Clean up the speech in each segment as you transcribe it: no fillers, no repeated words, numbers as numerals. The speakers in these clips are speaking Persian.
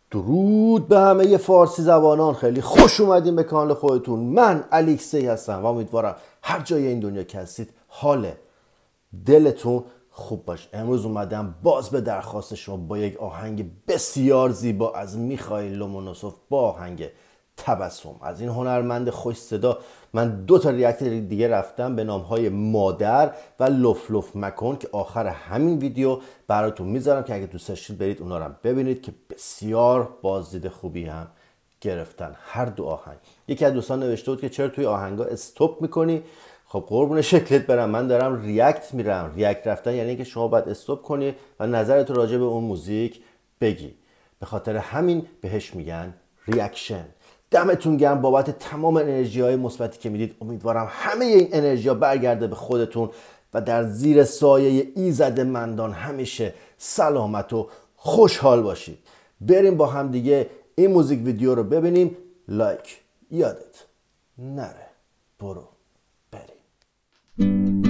درود به همه فارسی زبانان، خیلی خوش اومدین به کانال خودتون. من الکسی هستم و امیدوارم هر جای این دنیا که هستید حال دلتون خوب باشه. امروز اومدم باز به درخواست شما با یک آهنگ بسیار زیبا از میخائیل لومونوسوف با آهنگ تبسم. از این هنرمند خوش صدا من 2 تا ریاکت دیگه رفتم به نامهای مادر و لف لف مکن که آخر همین ویدیو براتون میذارم که اگه دوست داشتید برید اونا رو هم ببینید که بسیار بازدید خوبی هم گرفتن هر دو آهنگ. یکی از دوستان نوشته بود که چرا توی آهنگا استاپ میکنی؟ خب قربون شکلت برم، من دارم ریاکت میرم. ریاکت رفتن یعنی که شما باید استاپ کنی و نظرت راجع به اون موزیک بگی. به خاطر همین بهش میگن ریاکشن. دمتون گرم بابت تمام انرژی های مثبتی که میدید. امیدوارم همه این انرژی ها برگرده به خودتون و در زیر سایه ایزد مندان همیشه سلامت و خوشحال باشید. بریم با هم دیگه این موزیک ویدیو رو ببینیم. لایک یادت نره. برو بریم.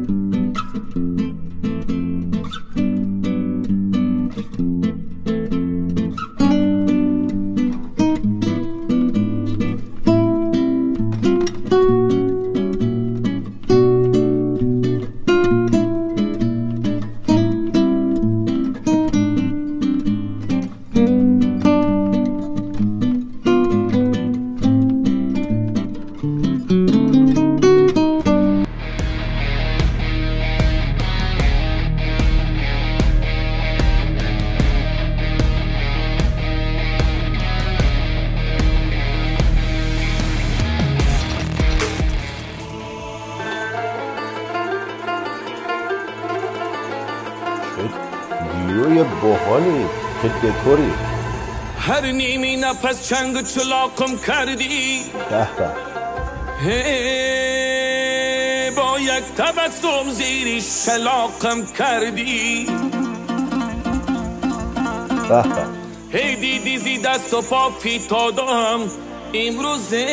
ویدیوی باحالی که دکوری. هر نیمی نفس چنگ و چلاقم کردی با یک تبسم زیری شلاقم کردی. هی دیدی زی دست و پا پیتادم امروزه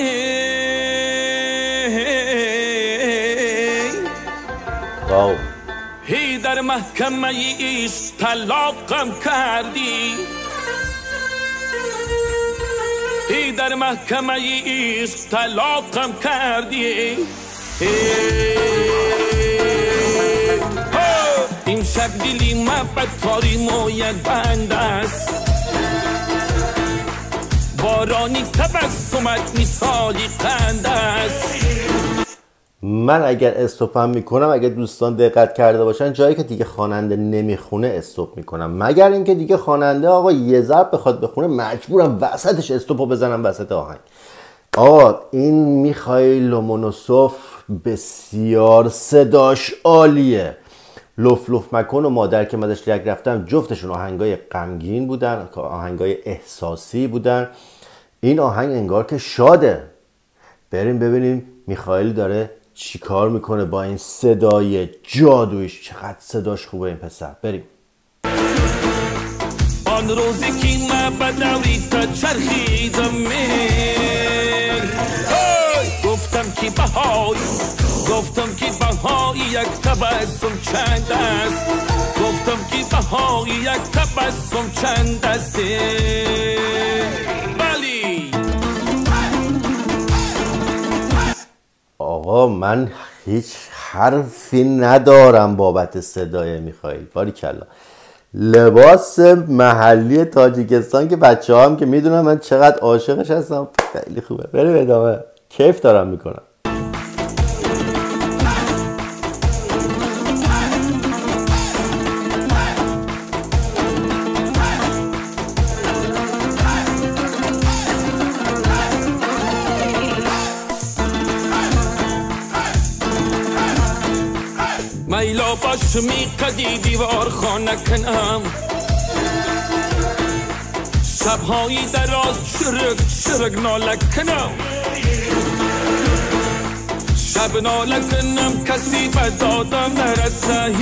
هی در محکمه ایش طلاقم کردی. هی در محکمه ایش طلاقم کردی. این شب دلی محبت تاری موید بند است. بارانی تبسمت مثالی قند است. من اگر استوپم میکنم، اگر دوستان دقت کرده باشن، جایی که دیگه خواننده نمیخونه استوپ میکنم، مگر اینکه دیگه خواننده آقا یه ضرب بخواد بخونه مجبورم وسطش استوپو بزنم وسط آهنگ. آقا این میخائیل لومونوسوف بسیار صداش عالیه. لف لف مکن و مادر که من ازش ریاکت رفتم جفتشون آهنگای غمگین بودن، آهنگای احساسی بودن. این آهنگ انگار که شاده. بریم ببینیم میخائیل داره چی کار میکنه با این صدای جادویش. چقدر صداش خوبه این پسر. بریم. آن روزی که من بدوی تا چرخیدم گفتم که بهای، گفتم که بهای یک تبسم چند است. گفتم که بهای یک تبسم چند است. بلی آقا من هیچ حرفی ندارم بابت صدای میخائیل. باریکلا. لباس محلی تاجیکستان که بچه هم که میدونم من چقدر عاشقش هستم، خیلی خوبه. بریم ادامه. کیف دارم میکنم. میلا باش میقدی دیوار خانه کنم. شبهایی دراز شرک ناله کنم. شب ناله کنم کسی به دادم نرسه.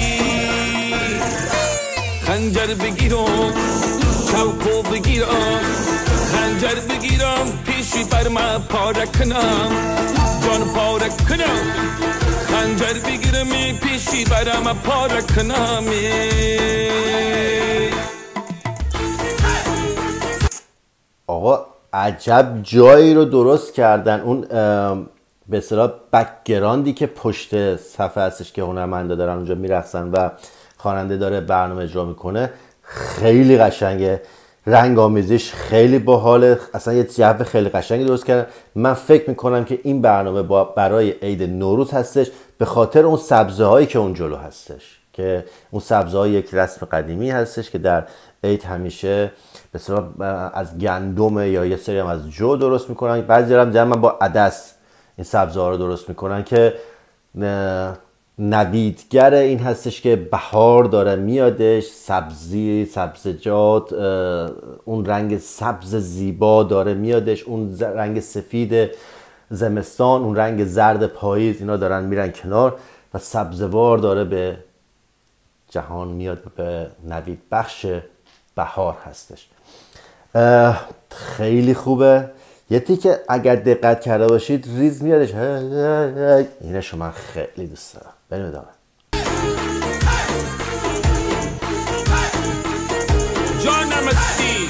خنجر بگیرم چوکو بگیرم. خنجر بگیرم پیشی بر من پاره کنم. جان پاره کنم. خنجر بگیرم پیشی برم پاره کنم. آقا عجب جایی رو درست کردن. اون به اصطلاح بک‌گراندی که پشت صفحه هستش که هنرمندا دارن اونجا میرقصن و خواننده داره برنامه اجرا میکنه، خیلی قشنگه، رنگ آمیزیش خیلی باحاله، اصلا یه جو خیلی قشنگی درست کردن. من فکر میکنم که این برنامه برای عید نوروز هستش، به خاطر اون سبزه هایی که اون جلو هستش، که اون سبزه ها یک رسم قدیمی هستش که در عید همیشه به اصطلاح از گندم یا یه سری هم از جو درست میکنن، بعضی هم جمع با عدس این سبزه ها رو درست میکنن که نویدگر این هستش که بهار داره میادش، سبزی، سبزیجات، اون رنگ سبز زیبا داره میادش، اون رنگ سفید زمستان، اون رنگ زرد پاییز، اینا دارن میرن کنار و سبزوار داره به جهان میاد، به نوید بخش بهار هستش. خیلی خوبه. یه تیکه اگر دقت کرده باشید ریز میادش، اینشو من خیلی دوست دارم. بریم ادامه. جانم سی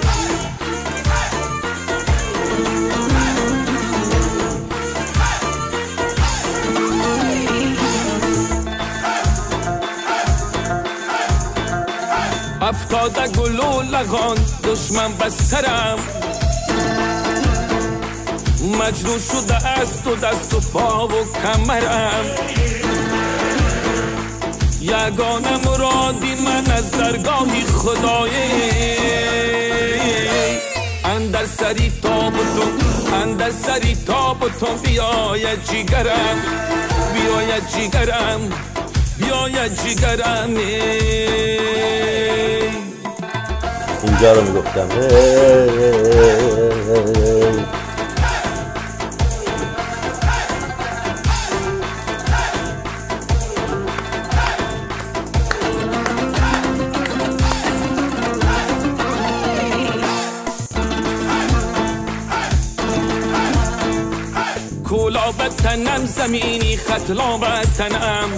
افتاده گلو لگان دشمن بسرم، مجروح شده است و دست و پا و کمرم، یگانه مرادی من از درگاهی خدایی، اندر سری تاب تو، اندر سری تاب تو، بیاید جیگرم، بیاید جیگرم، بیاید جیگرم. اینجا رو میگفتم کولا بتنم زمینی خطلا بتنم،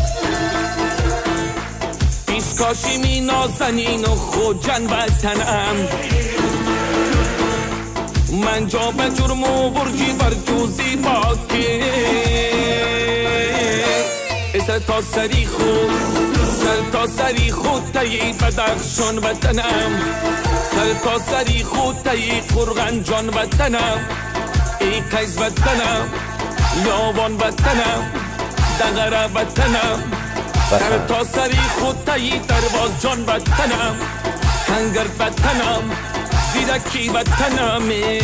پیشکاشی می نازنین و خوجن بتنم، من جا به جرم و برجی بر جوزی باکی، سر تا سری خود، سر تا سری خود تایید بدخشان بتنم، سر تا سری خود تایید قرغنجان بتنم، ای قیز بتنم، یابان بتنم، دغره بتنم، سر تا سری خود تایید درواز جان بتنم، هنگر بتنم، زیرکی بتنم.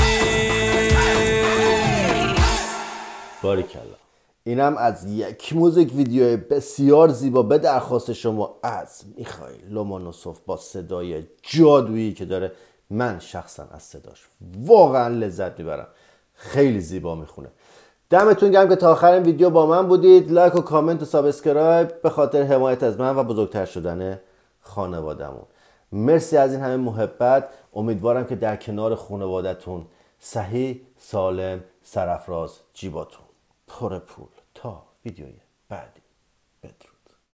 باریکلا. اینم از یک موزیک ویدیو بسیار زیبا به درخواست شما از میخائیل لومانوسوف با صدای جادویی که داره. من شخصا از صداش واقعا لذت میبرم، خیلی زیبا میخونه. دمتون گرم که تا آخر این ویدیو با من بودید. لایک و کامنت و سابسکرایب به خاطر حمایت از من و بزرگتر شدن خانواده‌مون. مرسی از این همه محبت. امیدوارم که در کنار خانواده‌تون صحیح، سالم، سرافراز، جیباتون پر پول. تا ویدیوی بعدی.